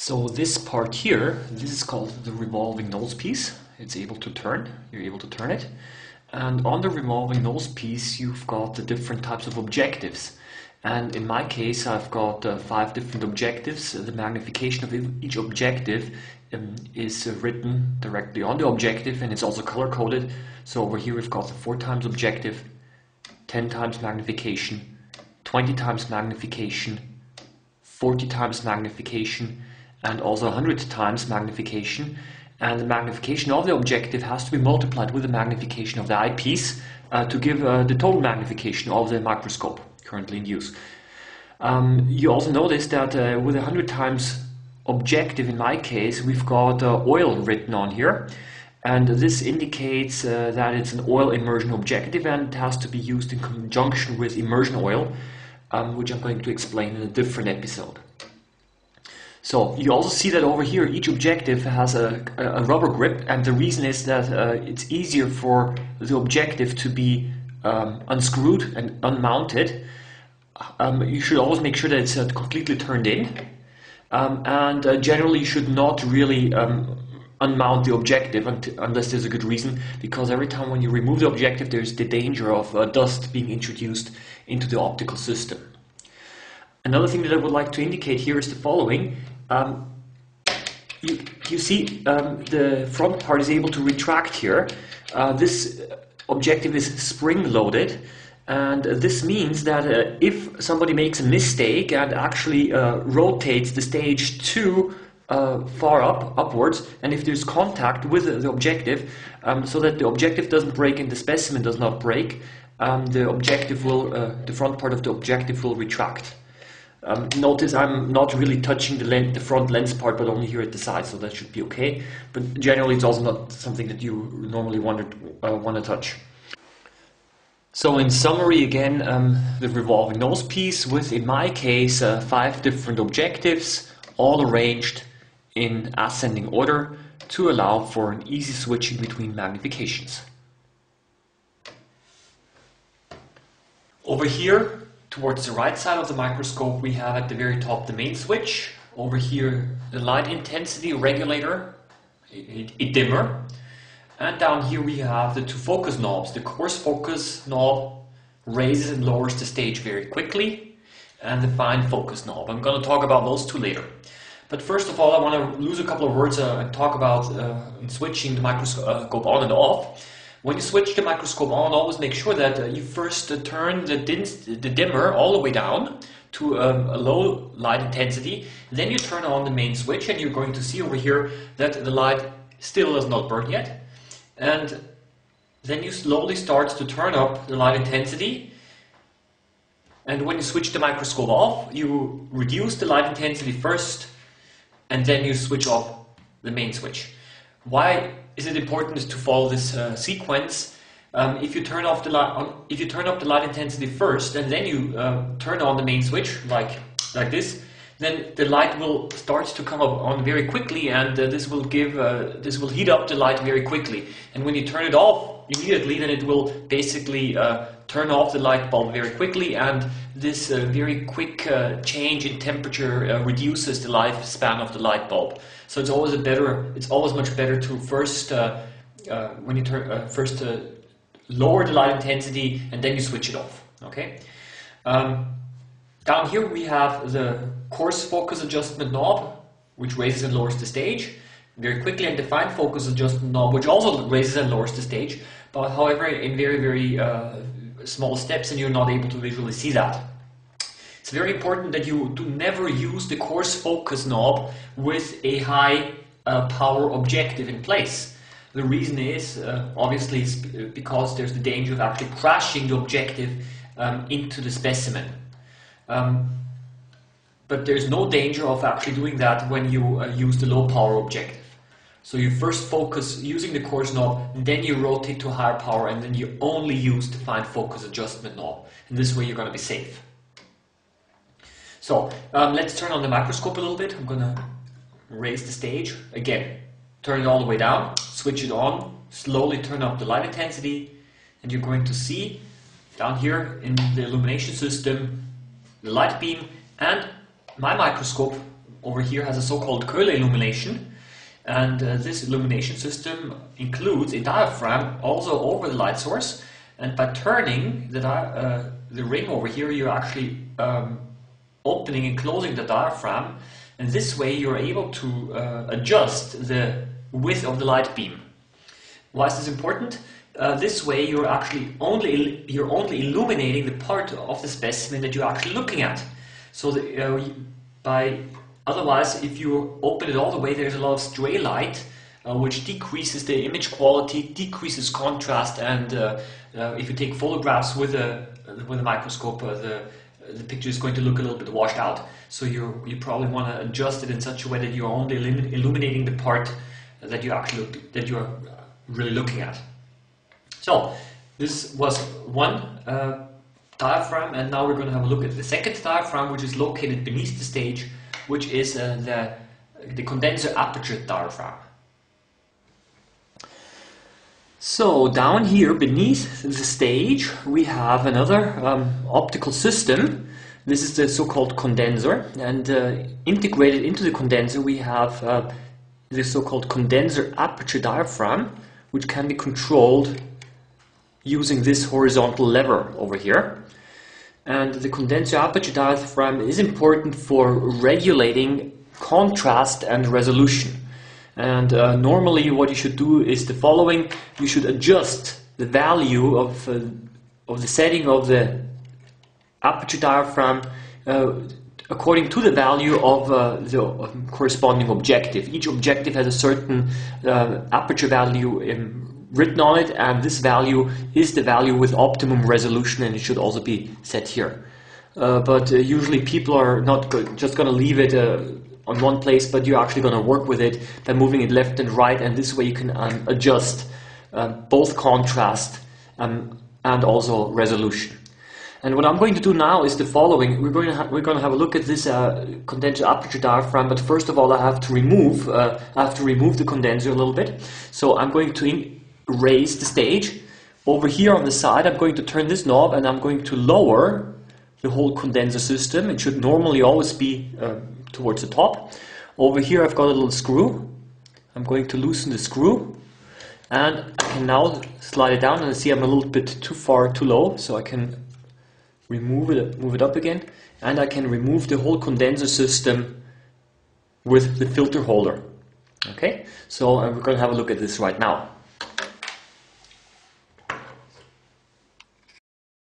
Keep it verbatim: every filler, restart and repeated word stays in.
So this part here, this is called the revolving nose piece. It's able to turn, you're able to turn it. And on the revolving nose piece you've got the different types of objectives. And in my case I've got uh, five different objectives. The magnification of each objective um, is uh, written directly on the objective, and it's also color coded. So over here we've got the four times objective, ten times magnification, twenty times magnification, forty times magnification, and also one hundred times magnification. And the magnification of the objective has to be multiplied with the magnification of the eyepiece uh, to give uh, the total magnification of the microscope currently in use. Um, you also notice that uh, with one hundred times objective, in my case, we've got uh, oil written on here. And this indicates uh, that it's an oil immersion objective, and it has to be used in conjunction with immersion oil, um, which I'm going to explain in a different episode. So you also see that over here each objective has a, a rubber grip, and the reason is that uh, it's easier for the objective to be um, unscrewed and unmounted. Um, you should always make sure that it's uh, completely turned in, um, and uh, generally you should not really um, unmount the objective unless there's a good reason, because every time when you remove the objective there's the danger of uh, dust being introduced into the optical system. Another thing that I would like to indicate here is the following. Um, you, you see um, the front part is able to retract here. Uh, this objective is spring-loaded, and uh, this means that uh, if somebody makes a mistake and actually uh, rotates the stage too uh, far up, upwards, and if there's contact with the objective, um, so that the objective doesn't break and the specimen does not break, um, the objective will, uh, the front part of the objective will retract. Um, notice I'm not really touching the, lens, the front lens part, but only here at the side, so that should be okay. But generally it's also not something that you normally want to, uh, want to touch. So in summary again, um, the revolving nose piece with, in my case, uh, five different objectives, all arranged in ascending order to allow for an easy switching between magnifications. Over here, towards the right side of the microscope, we have at the very top the main switch. Over here, the light intensity regulator, a, a dimmer. And down here we have the two focus knobs. The coarse focus knob raises and lowers the stage very quickly, and the fine focus knob. I'm going to talk about those two later. But first of all, I want to lose a couple of words uh, and talk about uh, switching the microscope on and off. When you switch the microscope on, always make sure that uh, you first uh, turn the, the dimmer all the way down to um, a low light intensity. Then you turn on the main switch, and you're going to see over here that the light still does not burn yet. And then you slowly start to turn up the light intensity. And when you switch the microscope off, you reduce the light intensity first, and then you switch off the main switch. Why is it important to follow this uh, sequence? Um, if you turn off the light, um, if you turn up the light intensity first, and then you uh, turn on the main switch like like this, then the light will start to come up on very quickly, and uh, this will give uh, this will heat up the light very quickly. And when you turn it off immediately, then it will basically uh, turn off the light bulb very quickly, and this uh, very quick uh, change in temperature uh, reduces the lifespan of the light bulb. So it's always a better, it's always much better to first, uh, uh, when you turn, uh, first uh, lower the light intensity and then you switch it off. Okay. Um, down here we have the coarse focus adjustment knob, which raises and lowers the stage very quickly, and the fine focus adjustment knob, which also raises and lowers the stage, but however in very very uh, small steps, and you're not able to visually see that. It's very important that you do never use the coarse focus knob with a high uh, power objective in place. The reason is uh, obviously it's because there's the danger of actually crashing the objective um, into the specimen. Um, but there's no danger of actually doing that when you uh, use the low power objective. So you first focus using the coarse knob, and then you rotate to higher power, and then you only use the fine focus adjustment knob. And this way you're going to be safe. So um, let's turn on the microscope a little bit. I'm going to raise the stage. Again, turn it all the way down, switch it on, slowly turn up the light intensity, and you're going to see down here in the illumination system the light beam, and my microscope over here has a so-called Köhler illumination, and uh, this illumination system includes a diaphragm also over the light source, and by turning the, uh, the ring over here, you're actually um, opening and closing the diaphragm, and this way you're able to uh, adjust the width of the light beam. Why is this important? Uh, this way you're actually only you're only illuminating the part of the specimen that you're actually looking at. So that, uh, by otherwise, if you open it all the way, there's a lot of stray light, uh, which decreases the image quality, decreases contrast, and uh, uh, if you take photographs with a with a microscope, uh, the the picture is going to look a little bit washed out. So you you probably want to adjust it in such a way that you're only illuminating the part that you actually look, that you're really looking at. So this was one uh, diaphragm, and now we're going to have a look at the second diaphragm, which is located beneath the stage, which is uh, the, the condenser aperture diaphragm. So down here beneath the stage we have another um, optical system. This is the so-called condenser, and uh, integrated into the condenser we have uh, the so-called condenser aperture diaphragm, which can be controlled using this horizontal lever over here. And the condenser aperture diaphragm is important for regulating contrast and resolution. And uh, normally what you should do is the following: you should adjust the value of, uh, of the setting of the aperture diaphragm uh, according to the value of uh, the corresponding objective. Each objective has a certain uh, aperture value in written on it, and this value is the value with optimum resolution, and it should also be set here. Uh, but uh, usually people are not go just going to leave it uh, on one place, but you're actually going to work with it by moving it left and right, and this way you can um, adjust uh, both contrast um, and also resolution. And what I'm going to do now is the following. We're going to, we're going to have a look at this uh, condenser aperture diaphragm, but first of all I have to remove, uh, I have to remove the condenser a little bit. So I'm going to in raise the stage. Over here on the side I'm going to turn this knob, and I'm going to lower the whole condenser system. It should normally always be uh, towards the top. Over here I've got a little screw. I'm going to loosen the screw, and I can now slide it down, and I see I'm a little bit too far, too low, so I can remove it, move it up again, and I can remove the whole condenser system with the filter holder. Okay, so uh, we're going to have a look at this right now.